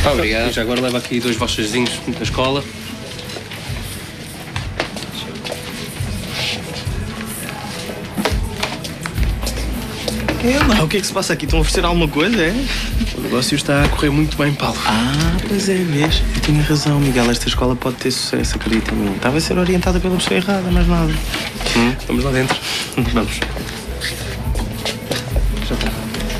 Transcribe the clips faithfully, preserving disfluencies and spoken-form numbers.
Obrigado. E já agora leva aqui dois voucherzinhos da escola. É lá, o que é que se passa aqui? Estão a oferecer alguma coisa, é? O negócio está a correr muito bem, Paulo. Ah, pois é, mesmo. Eu tinha razão, Miguel. Esta escola pode ter sucesso, acredita em mim. Estava a ser orientada pela pessoa errada, mais nada. Hum, vamos lá dentro. Vamos. Já está.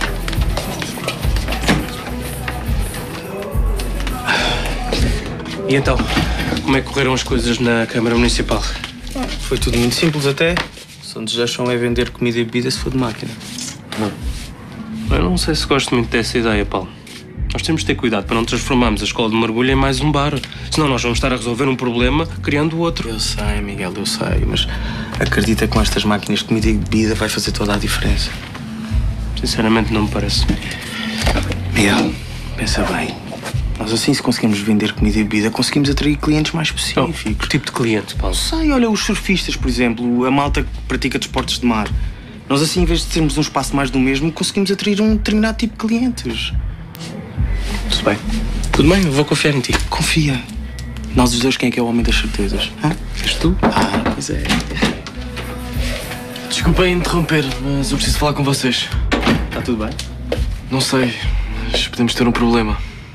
E então, como é que correram as coisas na Câmara Municipal? Ah, foi tudo muito simples até. Só nos deixam é vender comida e bebida se for de máquina. Não. Eu não sei se gosto muito dessa ideia, Paulo. Nós temos de ter cuidado para não transformarmos a escola de mergulho em mais um bar. Senão nós vamos estar a resolver um problema criando outro. Eu sei, Miguel, eu sei, mas acredita que com estas máquinas de comida e bebida vai fazer toda a diferença. Sinceramente, não me parece. Miguel, pensa bem. Nós assim, se conseguimos vender comida e bebida, conseguimos atrair clientes mais específicos. Oh, que tipo de cliente, Paulo? Sei, olha, os surfistas, por exemplo, a malta que pratica desportos de mar. Nós assim, em vez de termos um espaço mais do mesmo, conseguimos atrair um determinado tipo de clientes. Tudo bem. Tudo bem, eu vou confiar em ti. Confia. Nós os dois, quem é que é o homem das certezas? Hã? És tu? Ah, pois é. Desculpem interromper, mas eu preciso falar com vocês. Está tudo bem? Não sei, mas podemos ter um problema.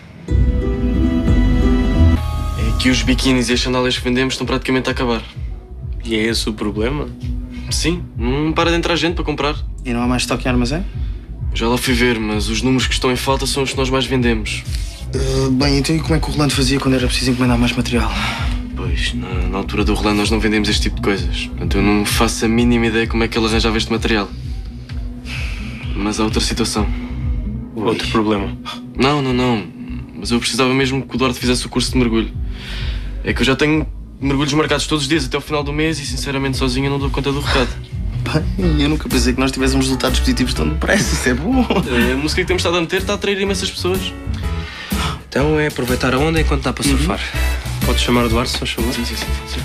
É que os biquínis e as sandálias que vendemos estão praticamente a acabar. E é esse o problema? Sim, não para de entrar gente para comprar. E não há mais estoque em armazém? Já lá fui ver, mas os números que estão em falta são os que nós mais vendemos. Uh, bem, então e como é que o Rolando fazia quando era preciso encomendar mais material? Pois, na, na altura do Rolando nós não vendemos este tipo de coisas. Portanto, eu não faço a mínima ideia como é que ele arranjava este material. Mas há outra situação. Outro problema? Não, não, não. Mas eu precisava mesmo que o Duarte fizesse o curso de mergulho. É que eu já tenho mergulhos marcados todos os dias até o final do mês e, sinceramente, sozinho eu não dou conta do recado. Bem, eu nunca pensei que nós tivéssemos resultados positivos tão depressa. Isso é bom. A música que temos estado a meter está a atrair imensas pessoas. Então é aproveitar a onda enquanto dá para surfar. Uhum. Podes chamar o Duarte, se faz favor? Sim, sim, sim, sim.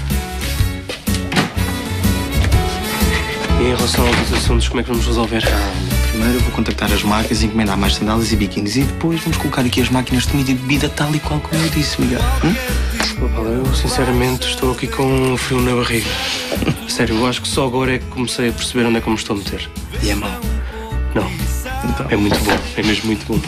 E em relação aos outros assuntos, como é que vamos resolver? Primeiro eu vou contactar as marcas e encomendar mais sandálias e biquínis. E depois vamos colocar aqui as máquinas de comida e bebida tal e qual como eu disse, Miguel. Hum? Pô, Paulo, eu sinceramente estou aqui com um frio na barriga. Sério, eu acho que só agora é que comecei a perceber onde é que eu me estou a meter. E é mau? Não. Então. É muito bom. É mesmo muito bom.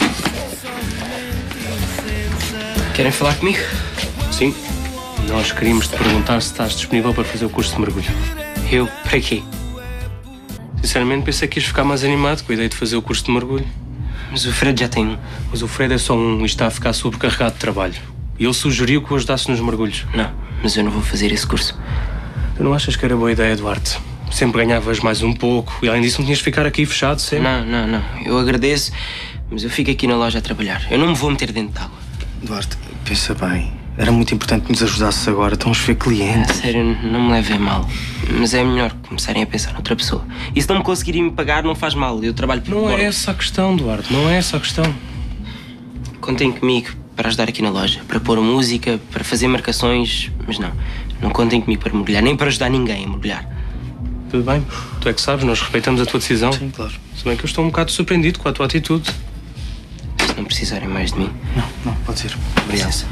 Querem falar comigo? Sim. Nós queríamos te perguntar se estás disponível para fazer o curso de mergulho. Eu? Para quê? Sinceramente, pensei que ias ficar mais animado com a ideia de fazer o curso de mergulho. Mas o Fred já tem um. Mas o Fred é só um e está a ficar sobrecarregado de trabalho. E ele sugeriu que o ajudasse nos mergulhos. Não, mas eu não vou fazer esse curso. Tu não achas que era boa ideia, Duarte? Sempre ganhavas mais um pouco e, além disso, não tinhas de ficar aqui fechado sempre. Não, não, não. Eu agradeço, mas eu fico aqui na loja a trabalhar. Eu não me vou meter dentro de água. Duarte, pensa bem. Era muito importante que nos ajudasses agora. Estão a ver clientes. A sério, não me levem mal. Mas é melhor começarem a pensar noutra pessoa. E se não me conseguirem me pagar, não faz mal. Eu trabalho por Não fora. é essa a questão, Duarte. Não é essa a questão. Contem comigo para ajudar aqui na loja. Para pôr música, para fazer marcações. Mas não, não contem comigo para mergulhar. Nem para ajudar ninguém a mergulhar. Tudo bem. Tu é que sabes, nós respeitamos a tua decisão. Sim, claro. Se bem que eu estou um bocado surpreendido com a tua atitude. Se não precisarem mais de mim. Não, não, pode ser. Obrigado. Licença.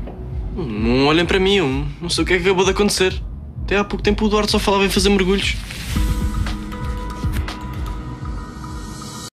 Não olhem para mim, eu não sei o que é que acabou de acontecer. Até há pouco tempo o Duarte só falava em fazer mergulhos.